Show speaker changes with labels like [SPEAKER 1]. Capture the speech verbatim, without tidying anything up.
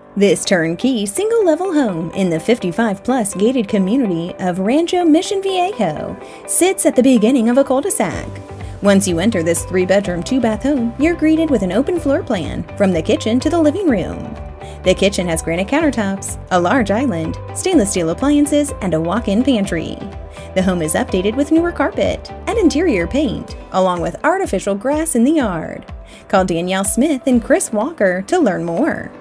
[SPEAKER 1] This turnkey single-level home in the fifty-five plus gated community of Rancho Mission Viejo sits at the beginning of a cul-de-sac. Once you enter this three-bedroom, two-bath home, you're greeted with an open floor plan from the kitchen to the living room. The kitchen has granite countertops, a large island, stainless steel appliances, and a walk-in pantry. The home is updated with newer carpet and interior paint, along with artificial grass in the yard. Call Danielle Smith and Chris Walker to learn more.